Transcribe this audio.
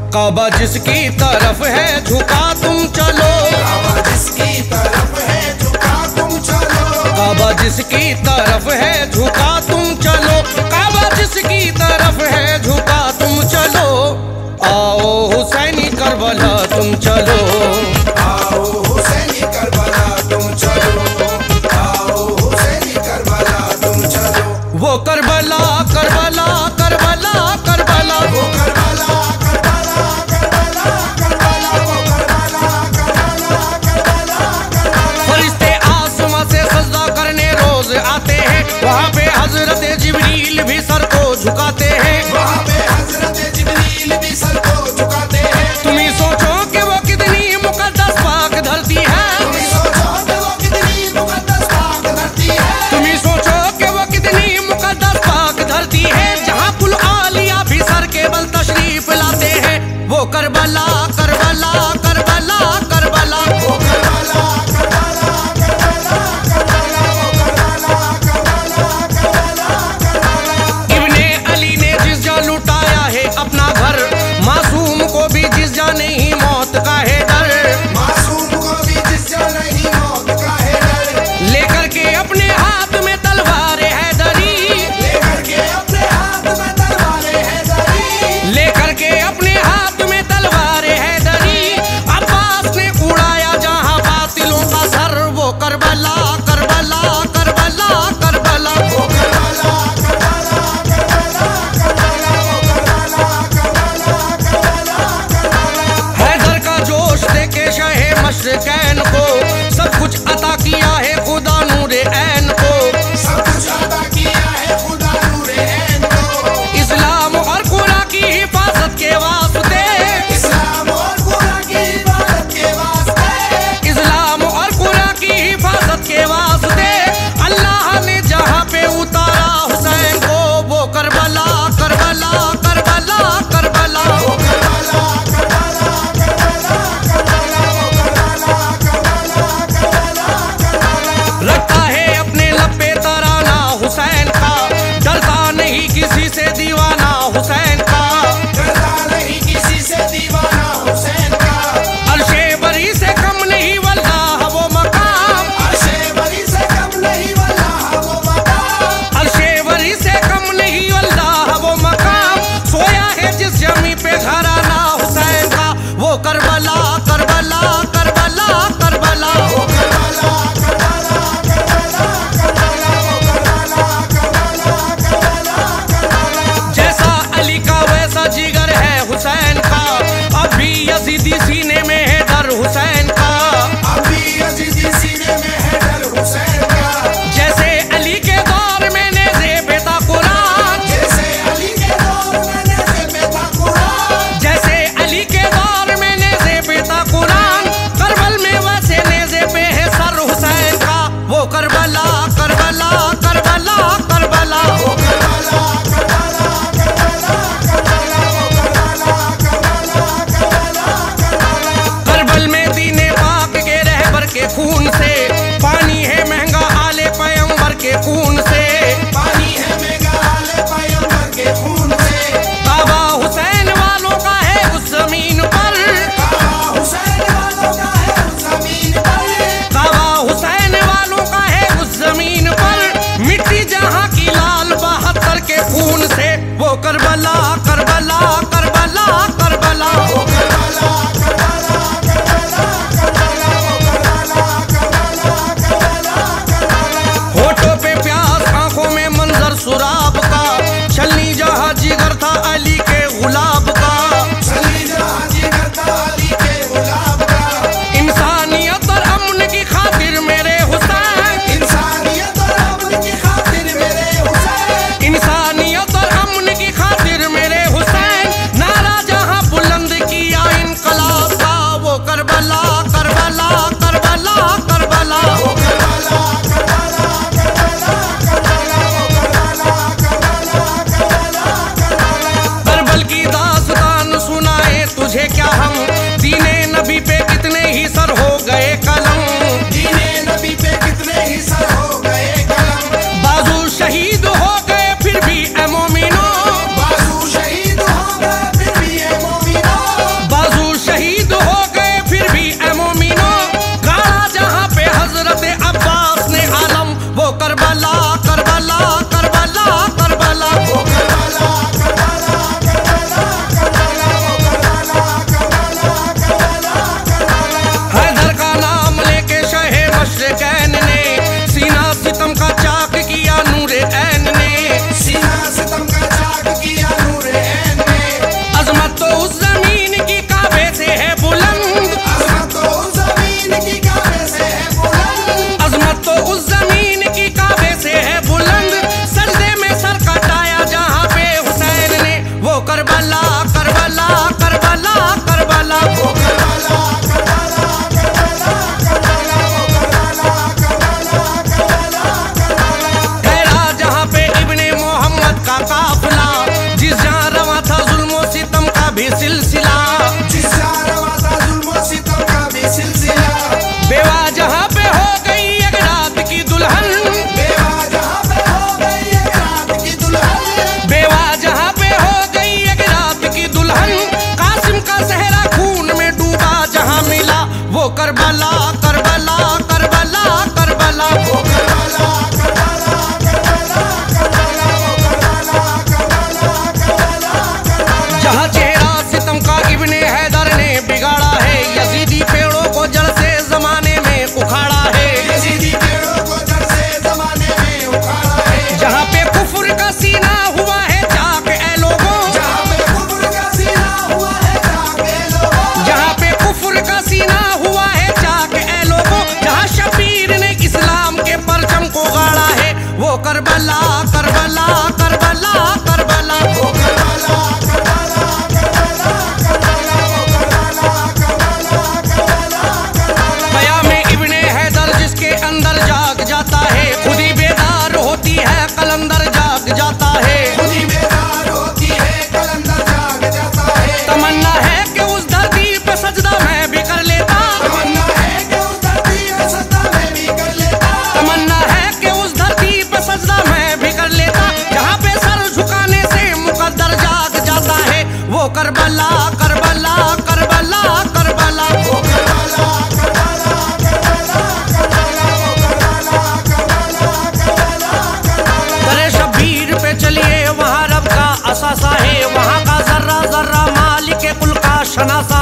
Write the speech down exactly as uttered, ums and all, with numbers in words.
काबा जिसकी तरफ है झुका तुम चलो, काबा जिसकी तरफ है झुका तुम चलो, काबा जिसकी तरफ है झुका तुम चलो, काबा जिसकी तरफ है झुका तुम चलो। आओ हुसैनी करबला तुम चलो, आओ हुसैनी करबला तुम चलो, आओ हुसैनी करबला तुम चलो। वो करबला करबला करबला करबला वो करबला करबला करबला करबला वो करबला करबला करबला करबला। फरिश्ते आसमां से सजदा करने रोज आते हैं, वहाँ पे हजरत जिब्रील भी सर को झुकाते हैं, वहाँ पे हजरत जिब्रील भी सर को झुकाते हैं। तुम ही सोचो कि वो कितनी मुकद्दस पाक धरती है, तुम ही सोचो कि वो कितनी मुकद्दस पाक धरती है, तुम ही सोचो कि वो कितनी मुकद्दस पाक धरती है, जहाँ कुल आलिया भी सर के बल तशरीफ लाते हैं। वो करबला करबला करबला करबला वो करबला करबला करबला करबला वो करबला करबला करबला करबला। इब्ने अली ने जिस जा लुटाया है अपना घर, मासूम को भी जिस जा नहीं मौत का है डर, मासूम को भी जिस्सा नहीं मौत का है डर, लेकर के अपने हाथ में तलवार हैदरी, लेकर के अपने हाथ में तलवार हैदरी, लेकर के अपने हाथ में तलवार हैदरी, अब्बास ने उड़ाया जहां बातिलों का सर। वो करबला करबला करबला करबला वो करबला करबला करबला करबला वो Karbala Karbala Karbala Karbala. Haider का जोश देके शहे मशरकैन को सब कुछ अता किया है खुदा नूरे ऐन को, सब कुछ अता किया है खुदा नूरे ऐन को, इस्लाम और कुरान की हिफाजत के वास्ते, इस्लाम और कुरान की इबादत के वास्ते, इस्लाम और कुरान की हिफाजत के वास्ते अल्लाह ने जहां पे उतारा हुसैन को। वो करबला करबला करबला करबला वो करबला करबला करबला करबला वो करबला करबला करबला करबला। रखता है अपने लब पे तराना हुसैन का, डरता नहीं किसी से दीवाना हुसैन का, डरता नहीं किसी से दीवाना हुसैन का, अर्शे बरी से कम नहीं वल्लाह वो मकाम, अर्शे बरी से कम नहीं वल्लाह वो मकाम, अर्शे बरी से कम नहीं वल्लाह वो मकाम, सोया है जिस जमी पे घराना हुसैन का। वो करबला करबला करबला करबला वो करबला करबला करबला करबला वो करबला करबला करबला करबला। जैसा अली का वैसा जिगर है हुसैन का, अब भी यजीदी सीने में है डर हुसैन का, अभी यजीदी सीने में है डर हुसैन का, जैसे अली के दौर में नेज़े पे था कुरान, जैसे अली के दौर में नेज़े पे था कुरान, जैसे अली के दौर में नेज़े पे था कुरान, करबल में वैसे नेज़े पे है सर हुसैन का। वो करबला करबला करबला करबला वो करबला करबला करबला करबला वो Karbala Karbala Karbala Karbala. Karbal में दीने पाक के रहबर के खून से, पानी है महंगा आले पैगंबर के खून से, पानी है महंगा आले पैगंबर के खून से, काबा हुसैन वालों का है उस जमीन पर, काबा हुसैन वालों का है उस जमीन पर, काबा हुसैन वालों का है उस जमीन पर, मिट्टी जहां की लाल बहत्तर के खून से। वो करबला करबला करबला करबला वो करबला करबला करबला करबला वो करबला करबला करबला करबला। होठों पे प्यास आंखों में मंजर सुराब का, छलनी जहां जिगर था अली के गुलाब का, चली जहां जिगर था अली के गुलाब का, इंसानियत और अमन की खातिर मेरे हुसैन, इंसानियत और अमन की खातिर मेरे हुसैन, इंसानियत और अमन की खातिर मेरे हुसैन, नारा जहां बुलंद किया इनकलाब का। वो करबला करबला करबला करबला वो करबला करबला करबला करबला वो Karbala Karbala Karbala Karbala. Karbal की दास्तान सुनाए तुझे क्या हम, दीने नबी पे कितने ही सर हो गए कलम, दीने नबी पे कितने ही सर हो गए कलम, बाजू शहीद हो गए फिर भी ए मोमिनो, बाजू शहीद हो गए फिर भी ये मोमिनो, अजमत तो उस जमीन की काबे से है बुलंद, अजमत तो उस जमीन की काबे से है बुलंद, अजमत तो उस जमीन की काबे से है बुलंद। सजदे में सर कटाया जहाँ पे हुसैन ने, वो करबला करबला करबला करबला वो करबला करबला करबला करबला वो करबला करबला करबला करबला। ठहरा जहाँ पे इब्ने मोहम्मद का काफिला, जिस जहाँ रवा था जुल्मो सितम का भी सिलसिला, जिस जहाँ रवा था जुल्मो सितम का भी सिलसिला। बेवा जहाँ पे हो गई एक रात की दुल्हन, बेवा जहाँ पे हो गई एक रात की दुल्हन, बेवा जहाँ पे हो गई एक रात की दुल्हन। कासिम का सहरा खून में डूबा जहाँ मिला, वो करबला करबला करबला करबला वो करबला करबला करबला करबला वो करबला करबला करबला करबला। जहाँ चेहरा सितम का इब्ने हैदर ने बिगाड़ा है, यजीदी पेड़ों को जड़ से जमाने में उखाड़ा है, यजीदी पेड़ों को जड़ से जमाने में उखाड़ा है। जहाँ पे कुफ्र का सीना हुआ है चाक ए लोगों, जहाँ पे कुफ्र का सीना हुआ है जाके लोगों, जहाँ पे कुफ्र का सीना हुआ है चाक ए लोगों। जहाँ शबीर ने इस्लाम के परचम को गाड़ा है, वो करबला करबला करबला करबला वो करबला करबला करबला करबला वो करबला करबला करबला करबला। बया में इब्ने हैदर जिसके अंदर जाग जाता है, खुदी बेदार होती है कलंदर जाग जाता है। खुदी बेदार होती है कलंदर जाग जाता है। तमन्ना है कि उस धरती पे सजदा मैं भी कर लेता, तमन्ना है कि उस धरती पे सजदा मैं भी कर लेता, तमन्ना है कि उस धरती पे सजदा मैं भी कर लेता। जहाँ पे सर झुकाने से मुकद्दर जाग जाता है, वो करबला करबला करबला करबला वो करबला करबला करबला करबला वो करबला करबला करबला करबला। दरे शबीर पे चलिए, वहाँ रब का असासा है, वहाँ का जर्रा जर्रा मालिक कुल का शनासा